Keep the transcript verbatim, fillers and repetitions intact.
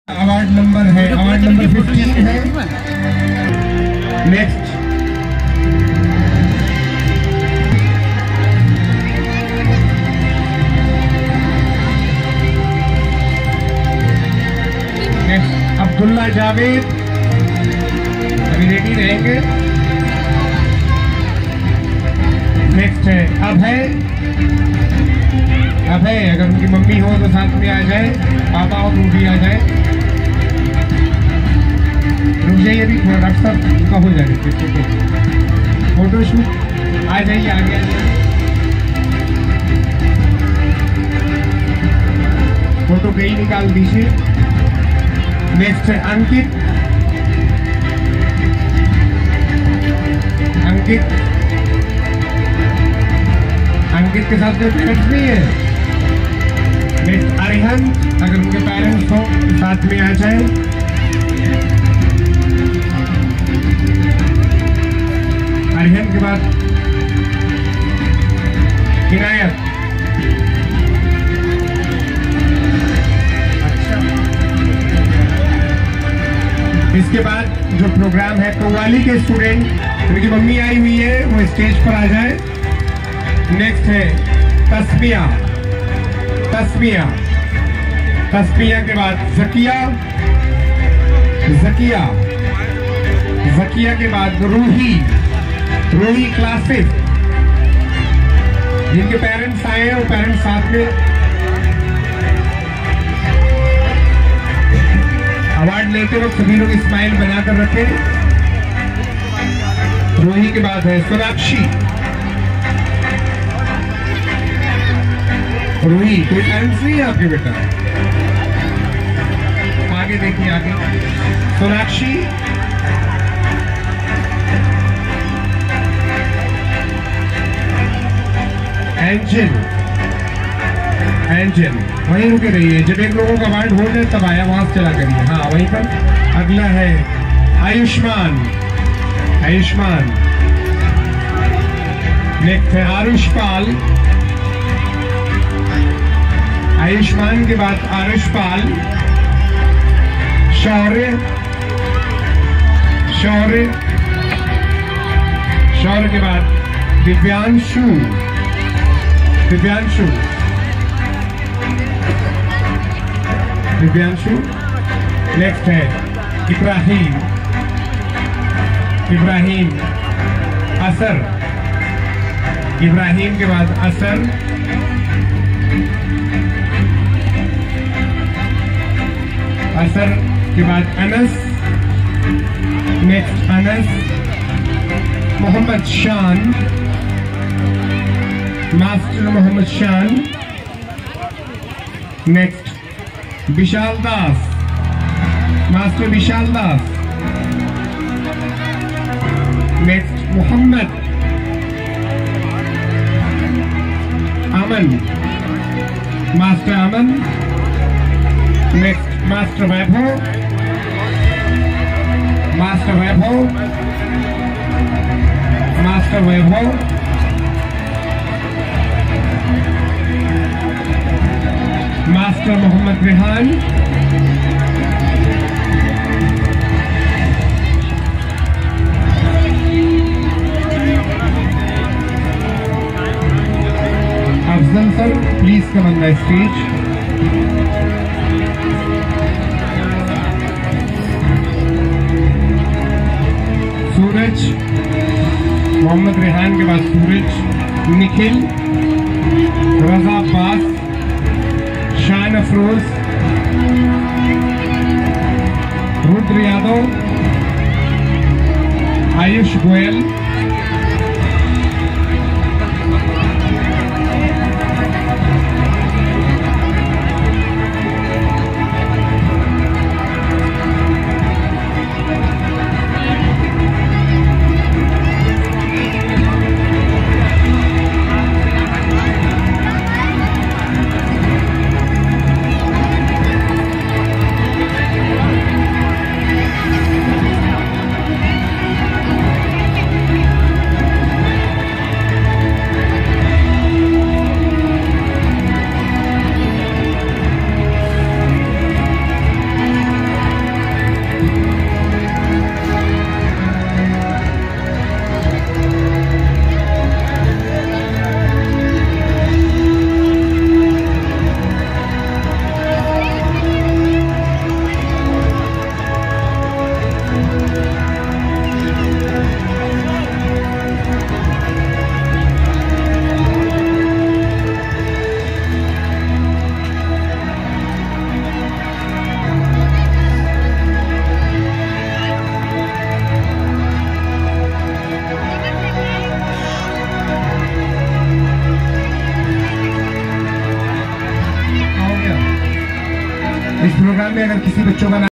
Award number है, award number fifteen है। Next next Abdullah Javed, अभी रेडी रहेंगे। नेक्स्ट है अभय, अभय अगर उनकी मम्मी हो तो साथ में आ जाए, पापा हो तो भी आ जाए। रुक जाइए अभी थोड़ा, डॉक्टर साहब उनका हो जाएगा फोटो शूट। आ जाइए आगे, आ जाइए, फोटो कहीं निकाल दीजिए। नेक्स्ट है अंकित, अंकित अंकित के साथ कोई पेरेंट्स नहीं है। नेक्स्ट अरिहंत, अगर उनके पेरेंट्स हो साथ में आ जाए। अरिहंत के बाद इनायत, अच्छा। इसके बाद जो प्रोग्राम है कव्वाली के स्टूडेंट, उनकी मम्मी आई हुई है, वो स्टेज पर आ जाए। नेक्स्ट है तस्मिया, तस्मिया तस्मिया के बाद जकिया, जकिया जकिया के बाद रूही, रूही क्लासेस। जिनके पेरेंट्स आए हैं वो पेरेंट्स साथ में। अवार्ड लेते वक्त सभी लोग स्माइल बनाकर रखें। रूही के बाद है सोनाक्षी, रूही कोई पेरेंट्स नहीं है आपके बेटा, आगे देखिए आगे। सोनाक्षी, एंजल, एंजल वहीं रुके रहिए, जब एक लोगों का अवार्ड हो जाए तब आया वहां से चला करिए। हाँ वहीं पर। अगला है आयुष्मान, आयुष्मान। नेक्स्ट है आरुषपाल, आयुष्मान के बाद आरुषपाल। शौर्य, शौर्य शौर्य के बाद दिव्यांशु, दिव्यांशु दिव्यांशु नेक्स्ट है इब्राहिम, इब्राहिम। असर, इब्राहिम के बाद असर। असर के बाद अनस। नेक्स्ट अनस। मोहम्मद शान, master Mohammed Shan. Next Vishal Das, master Vishal Das. Next Mohammed Aman, master Aman. Next master Vaibhav, master Vaibhav, master Vaibhav. Master Mohammed Rehan. Afzal sir please come on the stage. Suraj, Mohammed Rehan के बाद सूरज। निखिल, रजा अब्बास, शान अफरोज, रुद्र यादव, आयुष गोयल। में अगर किसी बच्चों का